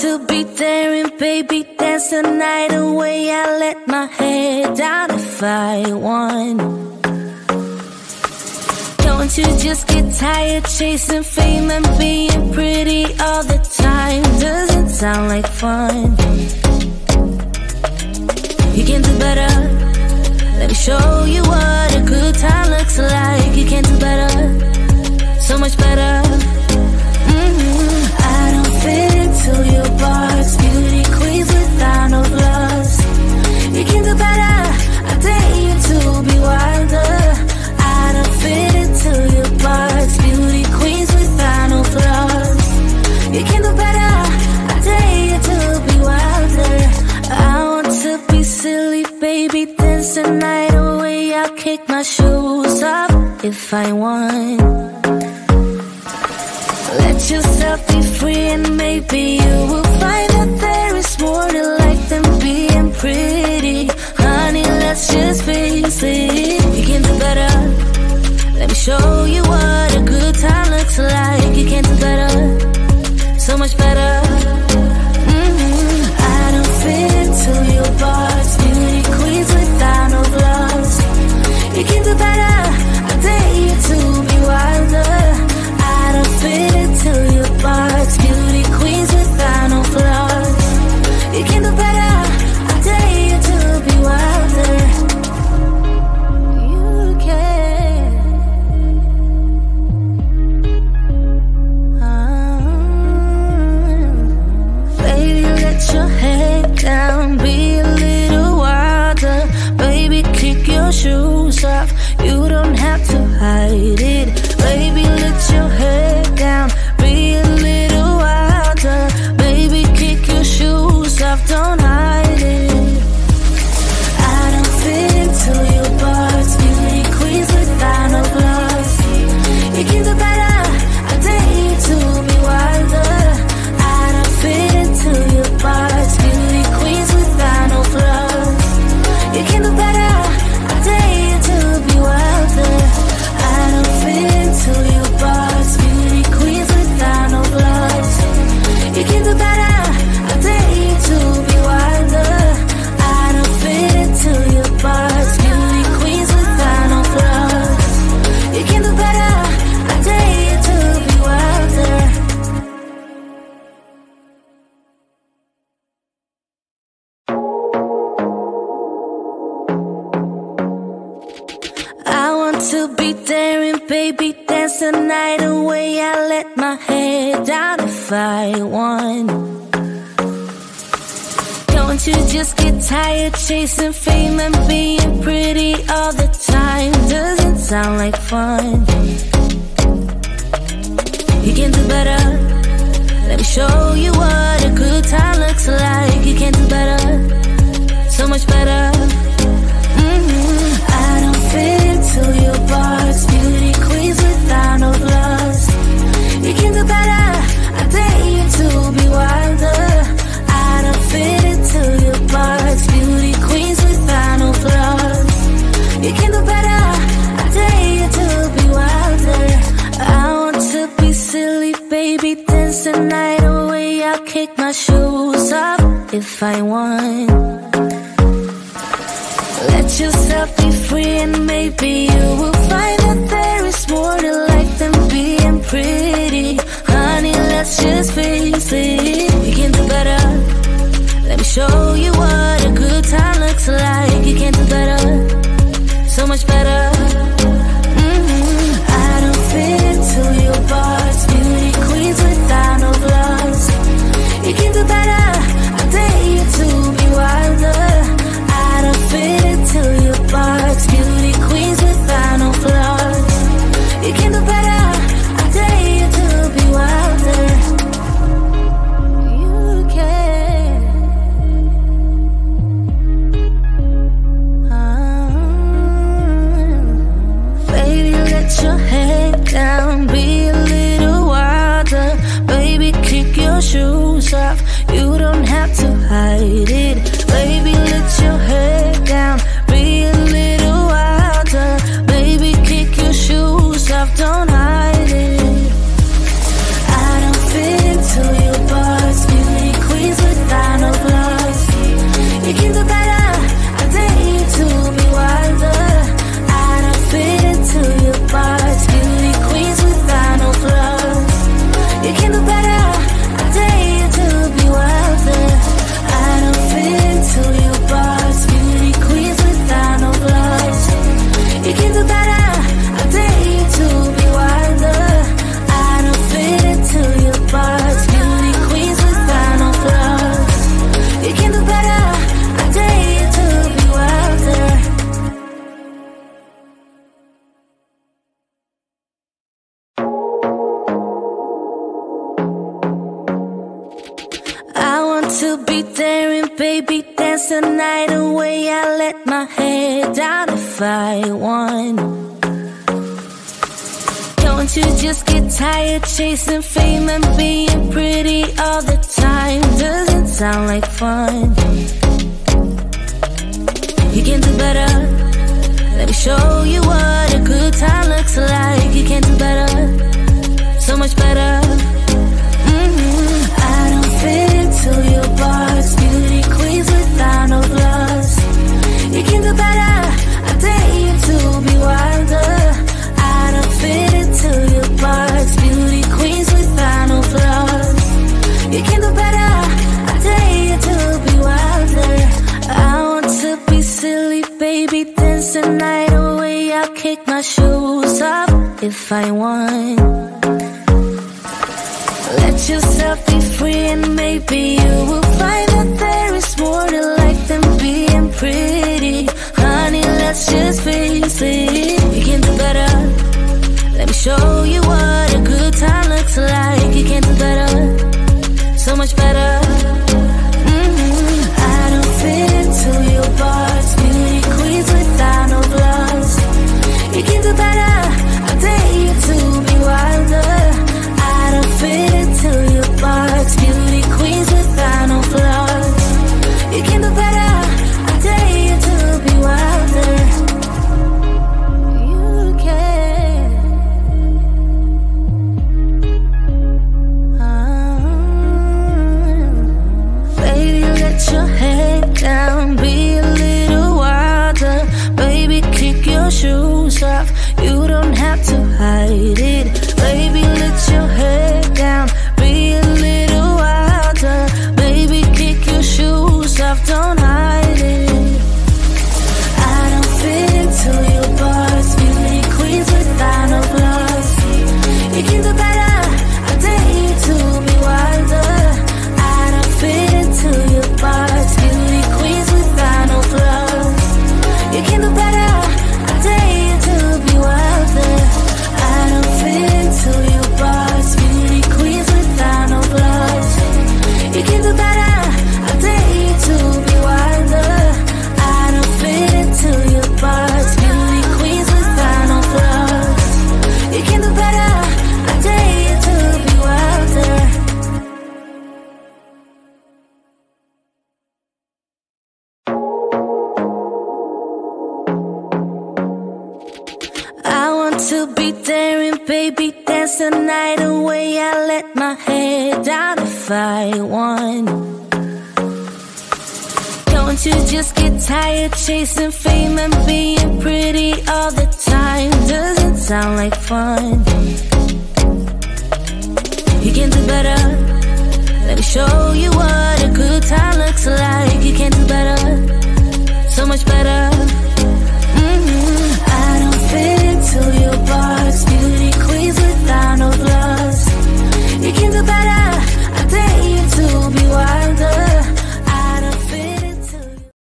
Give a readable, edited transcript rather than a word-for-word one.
to be there and baby dance the night away. I let my head down if I won. Don't you just get tired chasing fame and being pretty all the time? Doesn't sound like fun. You can do better. Let me show you what a good time looks like. You can do better, so much better. I don't fit into your box. Beauty queens without no flaws. You can do better. I dare you to be wilder. I don't fit into your box. Beauty queens without no flaws. You can do better. I dare you to be wilder. I want to be silly, baby, dance the night away. I'll kick my shoes off if I want. Let yourself be free and maybe you will find that there is more to life than being pretty. Honey, let's just face it. You can do better. Let me show you what a good time looks like. You can do better, so much better. I don't fit into your box. Beauty queens without no flaws. You can do better. I dare you to be wilder. I don't fit into your box. Beauty queens without no flaws. You can do better. I dare you to be wilder. You can. Baby, let your head down. Be a little wilder. Baby, kick your shoes off. You don't have to hide it. Baby, let your head down. Be a little wilder. Baby, kick your shoes off. Don't hide it. I don't fit into your box. Beauty queens without no flaws. You can do better. I dare you to be wilder. I don't fit into your box. Beauty queens without no flaws. You can do better. I dare you to be wilder. I don't fit into your box. Beauty queens without no flaws. You can do better. I dare you to be wilder. I don't fit into your box. Beauty queens without no flaws. You can do better. I dare you to be wilder. I want to be there and baby dance the night away. I let my head down if I won. Don't you just get tired chasing fame and being pretty all the time? Doesn't sound like fun. You can do better. Let me show you what a good time looks like. You can do better, so much better. I don't fit into your box. Beauty queens without no flaws. You can do better. I dare you to be wilder. I don't fit into your box. Beauty queens without no flaws. You can do better. I dare you to be wilder. I want to be silly, baby, dance the night away. I'll kick my shoes off if I want. Let yourself be free and maybe you will find that there is more to life than being pretty. Honey, let's just face it. You can do better. Let me show you what a good time looks like. You can do better, so much better. I don't fit into your box. Beauty queens without no flaws. You can do better. I dare you to be wilder. I don't fit into your box. Beauty queens without no to be there and baby dance the night away. I let my head down if I won. Don't you just get tired chasing fame and being pretty all the time? Doesn't sound like fun. You can do better. Let me show you what a good time looks like. You can do better, so much better. I don't fit into your box. Beauty queens without no flaws. You can do better. I dare you to be wilder. I don't fit into your box. Beauty queens without no flaws. You can do better. I dare you to be wilder. I want to be silly, baby, dance the night away. I'll kick my shoes off if I want. Let yourself be free and maybe you will find that there is more to life than being pretty. Honey, let's just face it. You can do better. Let me show you what a good time looks like. You can do better, so much better. I don't fit into your box. Beauty queens without no flaws. You can do better. I dare you to be wilder. I don't fit into your box. Beauty queens without no flaws. You can do better. I dare you to be wilder. You can. Baby, let your head down. Be a little wilder. Baby, kick your shoes off. You don't have to hide it. Baby, let your head down. Be a little wilder. Baby, kick your shoes off. Don't hide it. I don't fit into your box. Beauty queens without no flaws. You can do better. I dare you to be wilder. I don't fit into your box. Beauty queens without no flaws. You can do better. I dare you to be wilder. I don't fit into your box. Beauty queens without no flaws. You can do better. I dare you to be wilder. I don't fit into your box. Beauty queens without no flaws. You can do better. I dare you to be wilder. I want to be there and baby dance the night away. I let my head down if I won. Don't you just get tired chasing fame and being pretty all the time? Doesn't sound like fun. You can do better. Let me show you